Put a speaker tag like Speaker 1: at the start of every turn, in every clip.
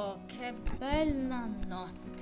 Speaker 1: Oh, che bella notte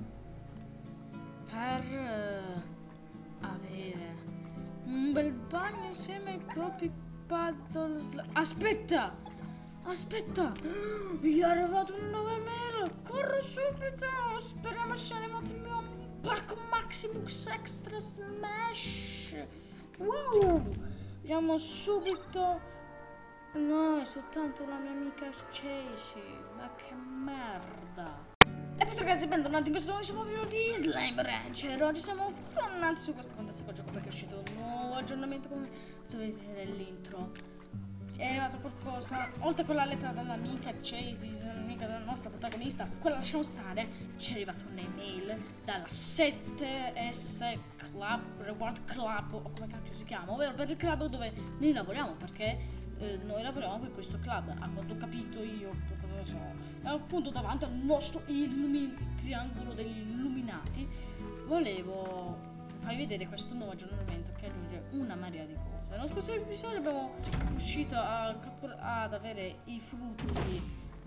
Speaker 1: per avere un bel bagno insieme ai propri paddle Aspetta! Aspetta! Gli è arrivato un 9 mail! Corro subito! Speriamo sia arrivato il mio Pack Maximus Extra Smash! Wow! Vediamo subito. No, è soltanto la mia amica Chasey. Ma che merda! E poi ragazzi, bentornati in questo nuovo video di Slime Rancher. Oggi siamo tornati su questo fantastico gioco perché è uscito un nuovo aggiornamento, come dovete vedere nell'intro. È arrivato qualcosa, oltre a quella lettera dall'amica Chasey, della nostra protagonista, quella lasciamo stare, ci è arrivata un'email dalla 7S Club, Reward Club, o come cacchio si chiama, ovvero per il club dove noi lavoriamo, perché noi lavoriamo per questo club, a quanto ho capito io, cosa so, è appunto davanti al nostro triangolo degli illuminati. Volevo farvi vedere questo nuovo aggiornamento che aggiunge una marea di cose. Nello scorso episodio abbiamo riuscito ad avere i frutti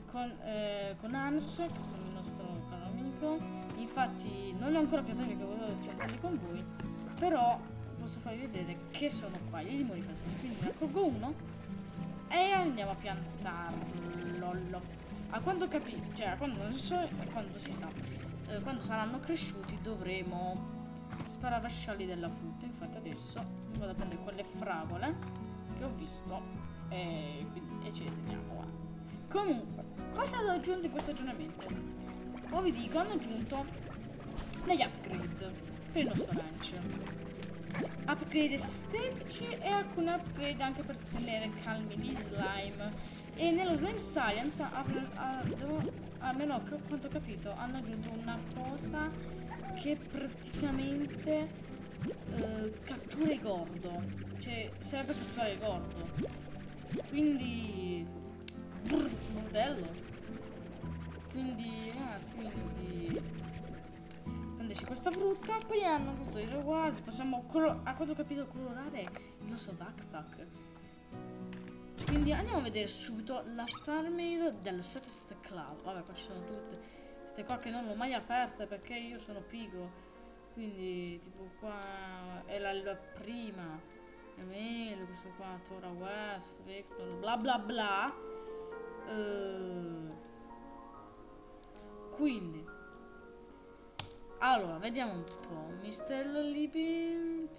Speaker 1: con Anusek, con il nostro caro amico. Infatti non li ho ancora piantati perché volevo piantarli con voi, però posso farvi vedere che sono qua gli limoni fastidiosi. Quindi ne raccolgo uno e andiamo a piantarlo. A quanto capito, cioè quando si sa, quando saranno cresciuti dovremo sparavasciarli della frutta. Infatti adesso vado a prendere quelle fragole che ho visto e ce le teniamo là. Comunque, cosa hanno aggiunto in questo aggiornamento? O vi dico, hanno aggiunto degli upgrade per il nostro ranch, upgrade estetici e alcune upgrade anche per tenere calmi gli slime. E nello Slime Science, almeno a quanto ho capito, hanno aggiunto una cosa che praticamente cattura il gordo, cioè serve per catturare il gordo, quindi bordello. Quindi un attimo di prenderci questa frutta. Poi hanno avuto i reward, possiamo a quanto ho capito colorare il nostro backpack. Quindi andiamo a vedere subito la Star Mail del 77 Club. Vabbè, qua ci sono tutte queste qua che non l'ho mai aperte perché io sono pigro. Quindi tipo qua è la prima email, questo qua Tora West, Vector, bla bla bla. Quindi allora vediamo un po'. Mistello Libin.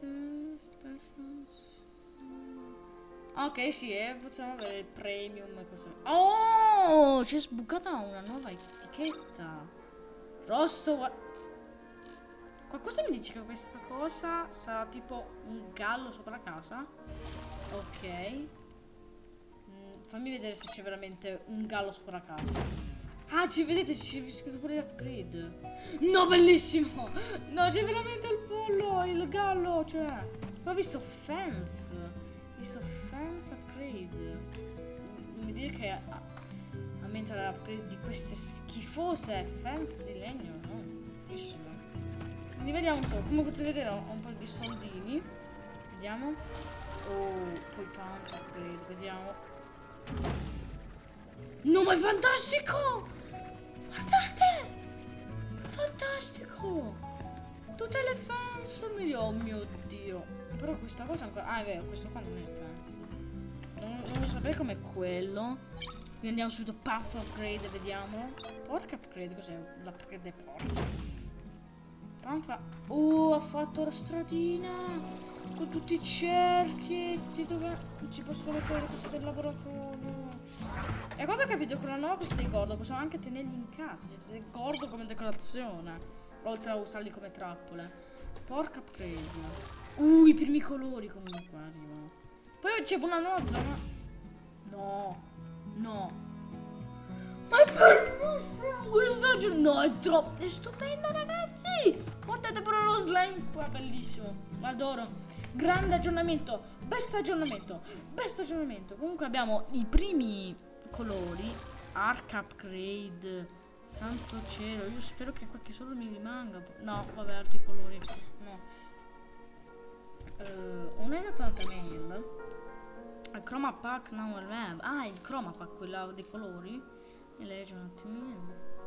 Speaker 1: Ok, sì, possiamo avere il premium e così. Oh, c'è sbucata una nuova etichetta. Rosto. Qualcosa mi dice che questa cosa sarà tipo un gallo sopra la casa. Ok. Fammi vedere se c'è veramente un gallo sopra la casa. Ah, vedete, c'è scritto pure l'upgrade. No, bellissimo. No, c'è veramente il pollo, il gallo, cioè. Ho visto fence. Fence upgrade. Non mi dire che aumenta l'upgrade di queste schifose fence di legno, no? Tantissimo. Quindi vediamo, insomma, come potete vedere ho un po' di soldini. Vediamo. Oh, poi pant upgrade, vediamo. No, ma è fantastico! Guardate! Fantastico! Tutte le fence. Oh mio Dio. Però questa cosa ancora. Ah, è vero, questo qua non è fence. Non voglio sapere com'è quello. Quindi andiamo subito. Path upgrade, vediamo. Porca upgrade, cos'è? L'upgrade è porca. Panfa. Oh, ha fatto la stradina con tutti i cerchietti dove ci possono mettere le cose del laboratorio. E quando ho capito che con la nuova cosa dei gordo possiamo anche tenerli in casa. Siete gordo come decorazione, oltre a usarli come trappole. Porca upgrade. I primi colori comunque arrivano. Poi c'è una nuova zona. No. Ma è bellissimo questo. No, è troppo. È stupendo, ragazzi. Guardate pure lo slime qua, bellissimo. Adoro. Grande aggiornamento. Best aggiornamento. Comunque abbiamo i primi colori. Arc upgrade. Santo cielo. Io spero che qualche solo mi rimanga. No, vabbè, altri colori. No. Un elettronic mail. Il chroma pack now web. Ah, il chroma pack, quella dei colori. E legge un attimino.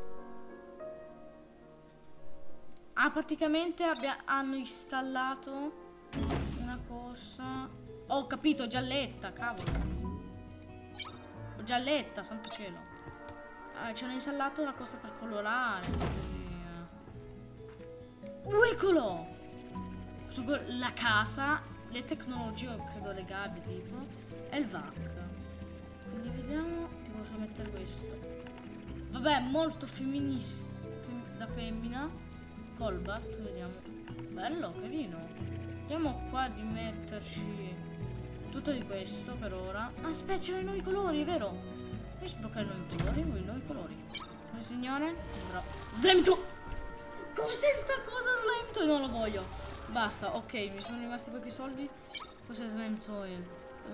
Speaker 1: Ah, praticamente hanno installato una cosa. Ho capito, gialletta, cavolo. Gialletta, santo cielo. Ci hanno installato una cosa per colorare. Eccolo! La casa, le tecnologie, credo le gabbie tipo, e il VAC. Quindi vediamo, ti posso mettere questo. Vabbè, molto femminista, da femmina. Colbat, vediamo. Bello, carino. Vediamo qua di metterci tutto di questo per ora. Aspetta, c'erano i nuovi colori, è vero? Devi sbloccare i nuovi colori. Il signore? Però. Slime Toy! Cos'è sta cosa Slime Toy? Non lo voglio. Basta, ok, mi sono rimasti pochi soldi. Cos'è Slime Toy?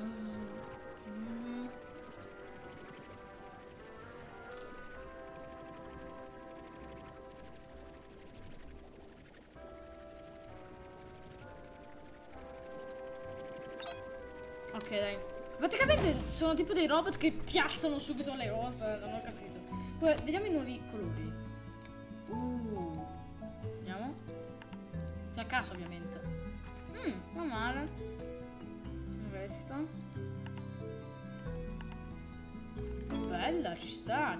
Speaker 1: Ok, dai. Praticamente sono tipo dei robot che piazzano subito le cose. Non ho capito. Poi vediamo i nuovi colori. Vediamo. Se a caso, ovviamente. Non male. Questa. Bella, ci sta.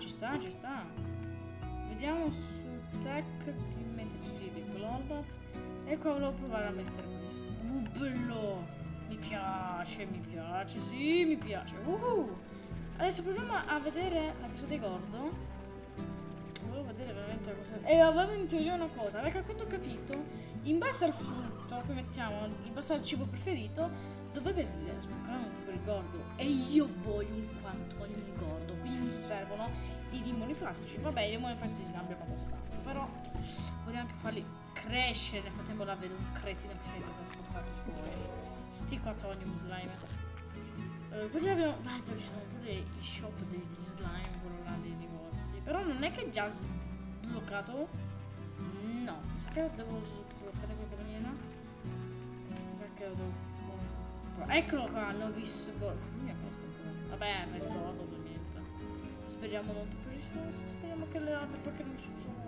Speaker 1: Vediamo su tech di metterci sì, di Global. E qua volevo provare a mettere questo. Bello. Mi piace, sì, mi piace. Adesso proviamo a vedere la cosa dei gordo. Volevo vedere veramente la cosa. E avevo in teoria una cosa, perché a quanto ho capito, in base al frutto che mettiamo, in base al cibo preferito, dovrebbe sbloccare un tipo di gordo. E io voglio un quantone di gordo, quindi mi servono i limoni classici. Vabbè, i limoni classici ne abbiamo abbastanza, però voglio anche farli crescere. Nel frattempo la vedo un cretino che si è trasportato su Sticotonium slime. Poi abbiamo. Vai, poi ci sono pure i shop degli slime, quello là dei negozi. Però non è che è già sbloccato. No, mi sa che devo sbloccare in qualche maniera. Mi sa che lo devo comprare. Eccolo qua, Novice Gold. Ma mi costa un po'. Vabbè, me lo do niente. Speriamo non per risorse. Speriamo che le abbia perché non si sono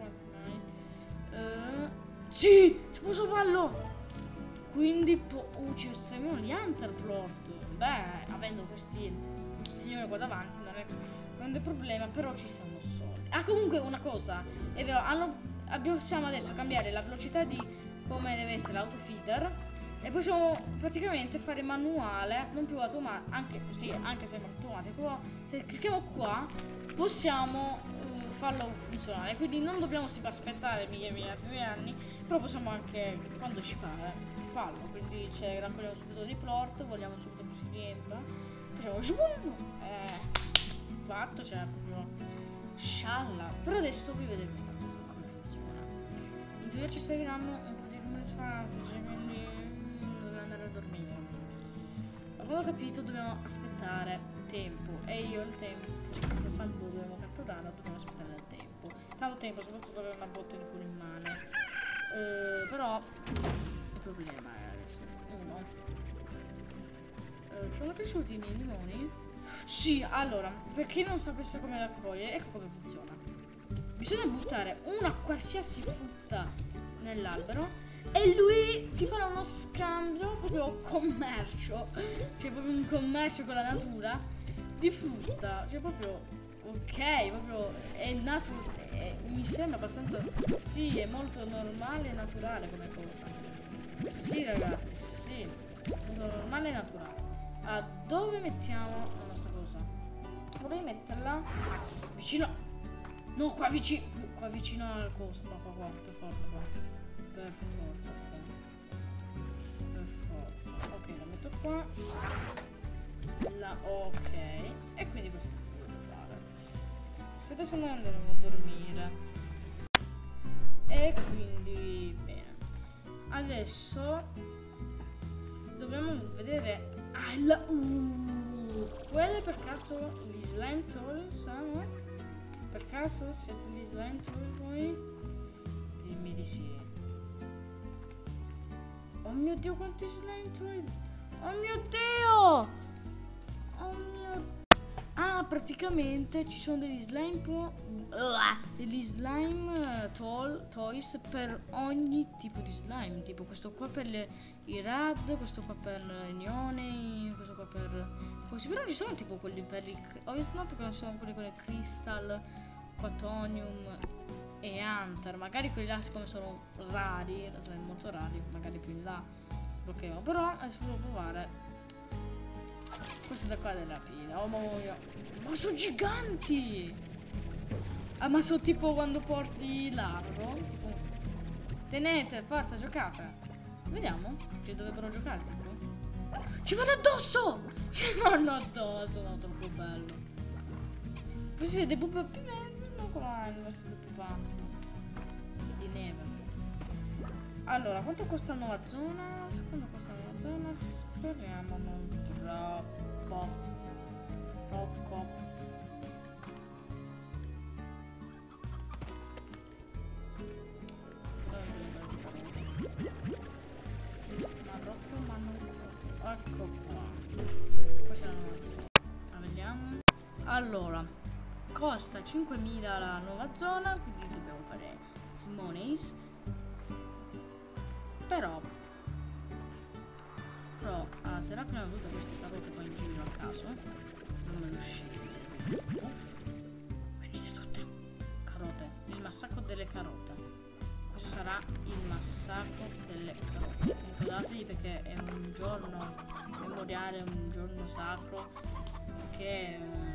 Speaker 1: mai. Sì! Si può farlo! Quindi ci sembrano gli Hunterplot. Beh, avendo questi signori qua davanti non è un grande problema, però ci siamo soldi. Ah, comunque una cosa, è vero, possiamo adesso cambiare la velocità di come deve essere l'autofeeder e possiamo praticamente fare manuale, non più automatico, anche se è automatico. Se clicchiamo qua possiamo farlo funzionare, quindi non dobbiamo aspettare migliaia di anni, però possiamo anche, quando ci pare, farlo. Quindi raccogliamo subito dei plot, vogliamo subito che si riempia, facciamo zoom, fatto, cioè proprio scialla. Però adesso vi vedete questa cosa come funziona. In teoria ci serviranno un po' di numeri classici, quindi dobbiamo andare a dormire. Quando ho capito dobbiamo aspettare tempo, e io il tempo quando dobbiamo catturarlo dobbiamo aspettare il tempo. Tanto tempo, soprattutto avere una botta di culo in mano. Però il problema è adesso sono cresciuti i miei limoni? Sì, allora, per chi non sapesse come raccogliere, ecco come funziona. Bisogna buttare una qualsiasi frutta nell'albero e lui ti farà uno scambio, proprio commercio. C'è proprio un commercio con la natura di frutta. Cioè proprio, ok, proprio è mi sembra abbastanza, sì, è molto normale e naturale come cosa. Sì ragazzi, sì, molto normale e naturale. A dove mettiamo la nostra cosa? Vorrei metterla vicino. No, qua vicino al coso. Qua, per forza qua. Per forza. Ok, la metto qua. Ok. E quindi questo cosa devo fare? Se adesso noi andremo a dormire. E quindi bene. Adesso dobbiamo vedere. Quelle per caso gli slime toys, per caso siete gli slime toys voi? Dimmi di sì. Oh mio Dio, quanti slime toys! Oh mio Dio! Oh mio... Ma praticamente ci sono degli slime toys per ogni tipo di slime. Tipo questo qua per i rad, questo qua per i neone, questo qua per... Così, però non ci sono tipo quelli per i... Ho visto che non sono quelli con il crystal, quatonium e hunter. Magari quelli là siccome sono rari, saranno molto rari, magari più in là sbloccheremo. Però adesso devo provare questa da qua della pila. Oh mamma mia, ma sono giganti! Ah, ma sono tipo quando porti l'argo, tipo tenete, forza, giocate. Vediamo, ci dovrebbero giocare tipo. Ci vanno addosso! Ci vanno addosso, no, troppo bello. Poi si siete proprio più bello qua il vestito più basso di neve. Allora, quanto costa la nuova zona? Quanto costa la nuova zona? Speriamo non troppo. Poco. Marocco, ma non troppo. Ecco qua. Questa è la nuova zona. Vediamo. Allora, costa 5.000 la nuova zona, quindi dobbiamo fare Simone's. Però se raccogliamo tutte queste carote qua in giro a caso, non me ne uscire. Uff, venite tutte carote, il massacro delle carote. Questo sarà il massacro delle carote. Ricordatevi perché è un giorno memoriale, un giorno sacro che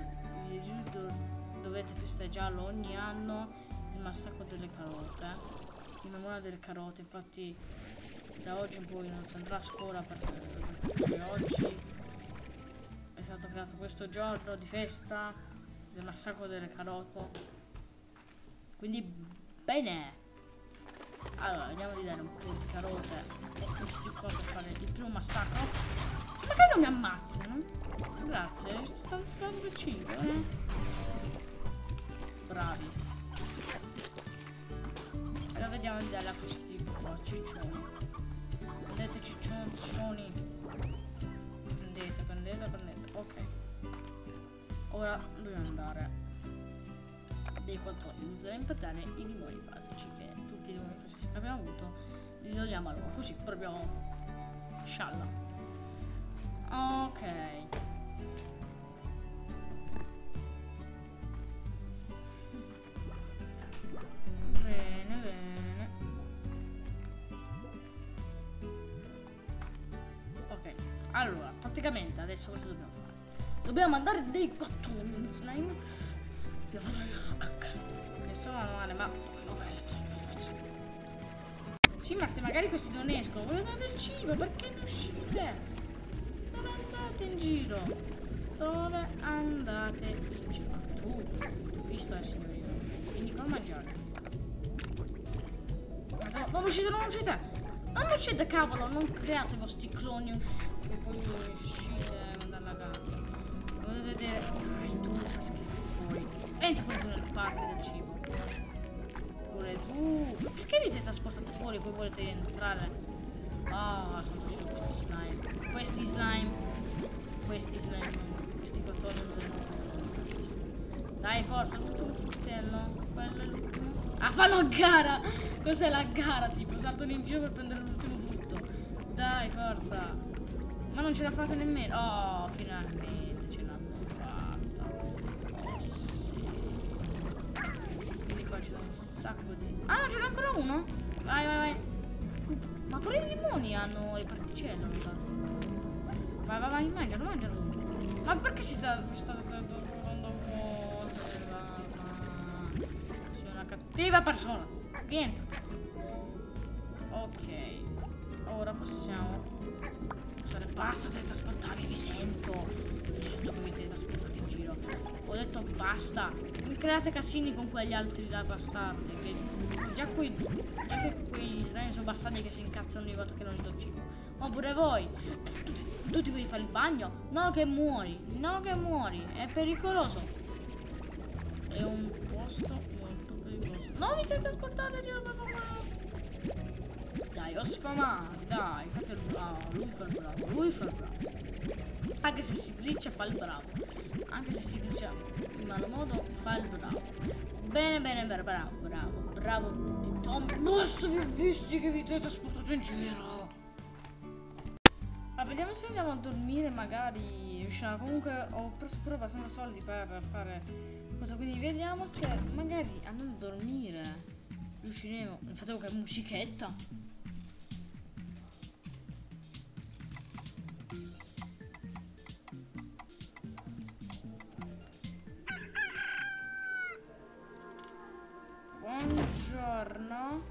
Speaker 1: dovete festeggiarlo ogni anno, il massacro delle carote, in memoria delle carote. Infatti da oggi in poi non si andrà a scuola perché oggi è stato creato questo giorno di festa del massacro delle carote. Quindi bene, allora vediamo di dare un po' di carote e questi qua per fare il primo massacro. Se magari non mi ammazzano, grazie, sto tanto dando cibo, bravi. Allora vediamo di dare a questi qua ciccioni. Prendete ciccioni. Prendete. Ok. Ora dobbiamo andare dei 14 per dare i limoni fasici, che tutti i limoni fasici che abbiamo avuto li togliamo a loro, così proprio scialla. Ok. Bene. Ok, allora, praticamente adesso cosa dobbiamo fare? Dobbiamo mandare dei 14 slime. Devo fare la cacca. Che sono male, ma che faccio? Sì, ma se magari questi non escono, voglio dare il cibo, perché ne uscite? Dove andate in giro? Dove andate in giro? Anche tu, visto è signorino. Quindi come mangiare? Non uscite! Non uscite, cavolo! Non create i vostri cloni e poi uscite e mandare la gara. Potete vedere. Dai, tu, perché stai fuori? Entra pure tu nella parte del cibo. Pure tu. Perché vi siete trasportato fuori e poi volete entrare? Ah, sono usciti questi slime. Questi 14 non capisco. Dai, forza, l'ultimo fruttello. Quello è l'ultimo. Ah, fanno a gara! Cos'è la gara? Tipo, saltano in giro per prendere l'ultimo frutto. Dai, forza. Ma non ce la fate nemmeno. Oh, finalmente ce l'hanno fatta. Oh, sì. Quindi qua ci sono un sacco di... Ah, no, ce n'è ancora uno? Vai. Ma pure i limoni hanno le particelle, ho notato. Vai, mangialo. Ma perché mi sta sparando fuori? Sei una cattiva persona. Vieni. Ok. Ora possiamo usare. Basta teletrasportarvi, vi sento. Dove vi teletrasportate in giro? Ho detto basta. Non create casini con quegli altri là bastardi. Che già che quei slime sono bastardi che si incazzano ogni volta che non gli do cibo. Ma pure voi. Tu ti vuoi fare il bagno? No che muori. È pericoloso. È un posto molto pericoloso. No, vi teletrasportate, giro per papà. Dai, ho sfamati, dai, fate il bravo. Lui fa il bravo. Anche se si glitcha fa il bravo. anche se si dice in malo modo, fa il bravo. Bene, bravo di Tom. Basta vi visti che vi siete trasportato in giro. Ma vediamo se andiamo a dormire, magari riusciamo. Comunque ho preso pure abbastanza soldi per fare cosa, quindi vediamo se magari andando a dormire riusciremo. Fatevo che musichetta. Buongiorno.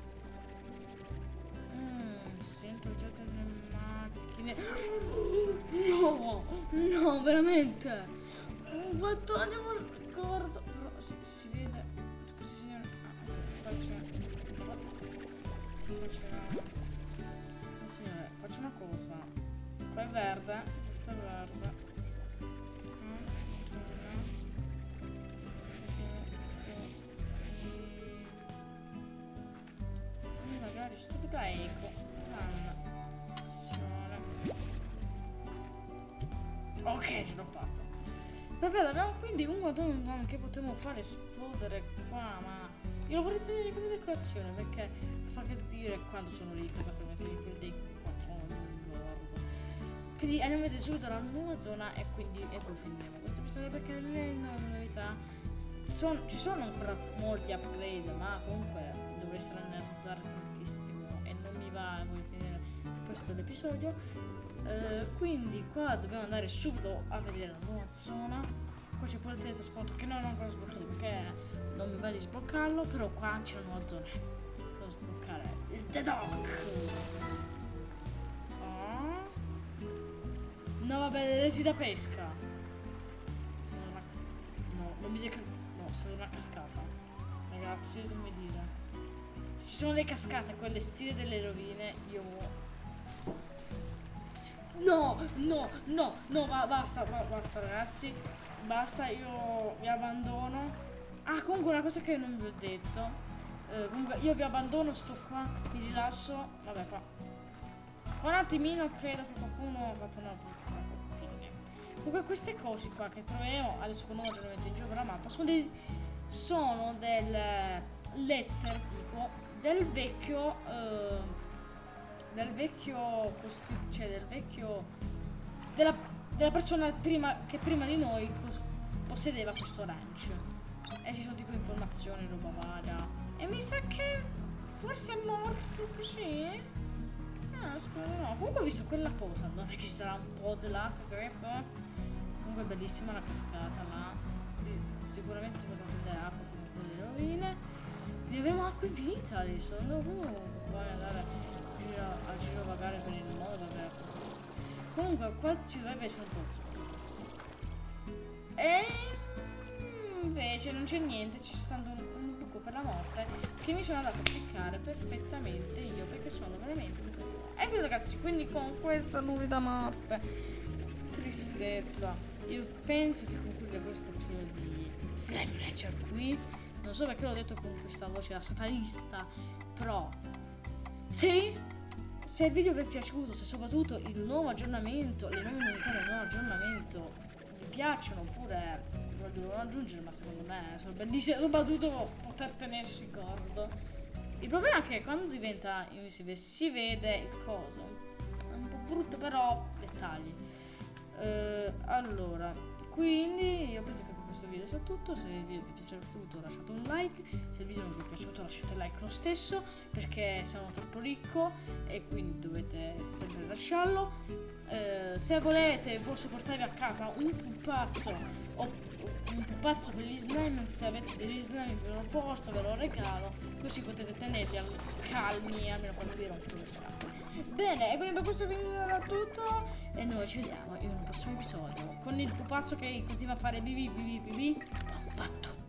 Speaker 1: Sento già delle macchine. No, veramente. Un bottone al ricordo. Però si vede. Scusi signore. Qua c'è. Signore, faccio una cosa. Qua è verde. Questo è verde. Stupida eco. Ok, ce l'ho fatta. Perfetto, abbiamo quindi un guadagno che potremmo fare esplodere qua, ma io lo vorrei tenere come decorazione perché fa capire quando sono ricco per mettere quelli dei 4 miliardi. Quindi andiamo a vedere subito la nuova zona e poi finiremo questo episodio perché nelle nuove novità ci sono ancora molti upgrade, ma comunque dovrei strannare tantissimo e non mi va a finire questo l'episodio. Quindi qua dobbiamo andare subito a vedere la nuova zona. Qua c'è pure il teletrasporto che non ho ancora sbloccato perché non mi va di sbloccarlo, però qua c'è la nuova zona. Devo sbloccare il The Dock. No vabbè, le reti da pesca. Non mi dica. No, serve una cascata. Ragazzi, non mi dire. Ci sono le cascate, quelle stile delle rovine, io... No, basta ragazzi, basta, io vi abbandono. Ah, comunque una cosa che non vi ho detto, comunque io vi abbandono, sto qua, mi rilasso, vabbè qua. Un attimino credo che qualcuno ha fatto una brutta fine. Comunque queste cose qua che troviamo, adesso con nuovo aggiornamento in giro per la mappa, sono del letter tipo del vecchio della persona che prima di noi possedeva questo ranch, e ci sono tipo informazioni, roba varia, e mi sa che forse è morto così. Spero no. Comunque ho visto quella cosa, non è che ci sarà un pod là segreto. Comunque è bellissima la cascata là, sicuramente si potrà prendere acqua come quelle delle rovine. Quindi abbiamo acqua infinita adesso, non devo poi andare a girovagare per il mondo per avere acqua. Comunque qua ci dovrebbe essere un pozzo. E invece non c'è niente, c'è soltanto un buco per la morte che mi sono andato a cliccare perfettamente io perché sono veramente un po'. E quindi ragazzi, quindi con questa nuvida morte, tristezza, io penso di concludere questo episodio di Slime Rancher qui. Non so perché l'ho detto con questa voce da satanista, però sì, se il video vi è piaciuto, se soprattutto il nuovo aggiornamento, le nuove novità del nuovo aggiornamento vi piacciono, oppure lo devono aggiungere, ma secondo me sono bellissime, soprattutto poter tenersi corto. Il problema è che quando diventa invisibile si vede il coso, è un po' brutto, però dettagli. Allora, quindi io penso che per questo video sia tutto. Se il video vi è piaciuto lasciate un like, se il video non vi è piaciuto lasciate like lo stesso, perché sono troppo ricco e quindi dovete sempre lasciarlo. Se volete posso portarvi a casa un pupazzo un pupazzo per gli slime, se avete degli slime ve lo porto, ve lo regalo, così potete tenerli calmi almeno quando vi rompono le scatole. Bene, e quindi per questo video era tutto e noi ci vediamo in un prossimo episodio con il pupazzo che continua a fare bibi. Bomba tutto.